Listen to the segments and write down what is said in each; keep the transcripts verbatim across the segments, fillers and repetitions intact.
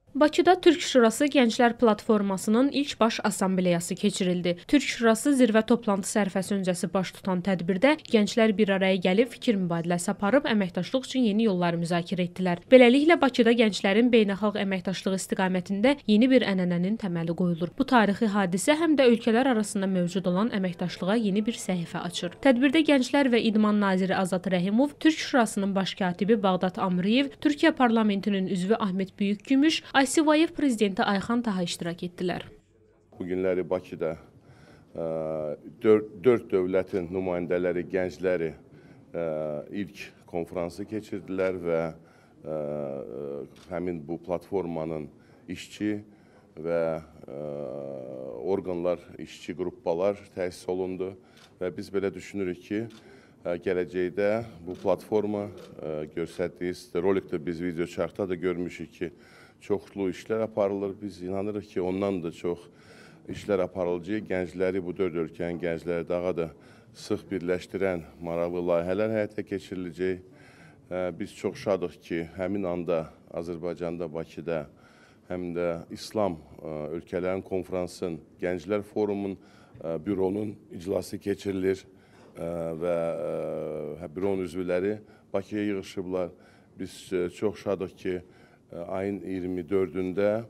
Bakıda Türk Şurası Gənclər Platformasının ilk baş assambleyası keçirildi. Türk Şurası zirvə toplantısı ərəfəsi öncəsi baş tutan tədbirdə gənclər bir araya gəlib fikir mübadiləsi aparıb əməkdaşlıq üçün yeni yolları müzakirə etdilər. Beləliklə Bakıda gənclərin beynəlxalq əməkdaşlığı istiqamətində yeni bir ənənənin təməli qoyulur. Bu tarixi hadisə həm də ölkələr arasında mövcud olan əməkdaşlığa yeni bir səhifə açır. Tədbirdə Gənclər və İdman naziri Azad Rəhimov, Türk Şurasının baş katibi Bağdat Amriyev, Türkiyə parlamentinin üzvü Ahmet Büyükgümüş, Aysivayev prezidenti Ayxan Taha iştirak etdilər. Bu günləri Bakıda dörd dövlətin nümayəndələri, gəncləri ilk konfransı keçirdilər və həmin bu platformanın işçi və orqanlar, işçi qruppalar təsis olundu və biz belə düşünürük ki, gələcəkdə bu platforma göstərdiyi rolikdə biz video çarxda da görmüşük ki, çoxlu işlər aparılır. Biz inanırıq ki, ondan da çox işlər aparılacaq. Gəncləri, bu dörd ölkənin gəncləri daha da sıx birləşdirən maraqlı layihələr həyata keçiriləcək. Biz çox şadıq ki, həmin anda Azərbaycanda, Bakıda, həm də İslam ölkələrin konferansın, Gənclər Forumun büronun iclası keçirilir və büronun üzvləri Bakıya yığışıblar. Biz çox şadıq ki, ayın iyirmi dördündə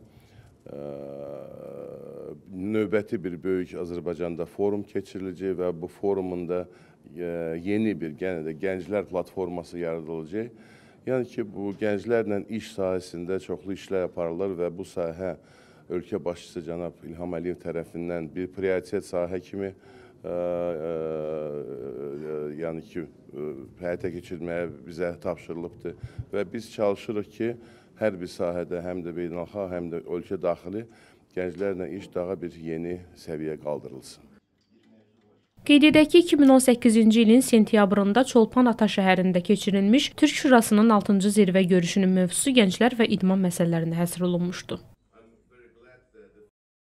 növbəti bir böyük Azərbaycanda forum keçiriləcək və bu forumun da yeni bir gənclər platforması yaradılacaq. Yəni ki, bu gənclərlə iş sahəsində çoxlu işlər aparılır və bu sahə ölkə başçısı cənab İlham Əliyev tərəfindən bir prioritet sahə kimi yəni ki, həyata keçirməyə bizə tapşırılıbdır və biz çalışırıq ki, hər bir sahədə həm də beynəlxalq, həm də ölkə daxili gənclərlə iş daha bir yeni səviyyə qaldırılsın. Qeyd edək ki, iki min on səkkizinci ilin sentyabrında Çolpan Ata şəhərində keçirilmiş Türk Şurasının altıncı zirvə görüşünün mövzusu gənclər və idman məsələlərində həsr olunmuşdu.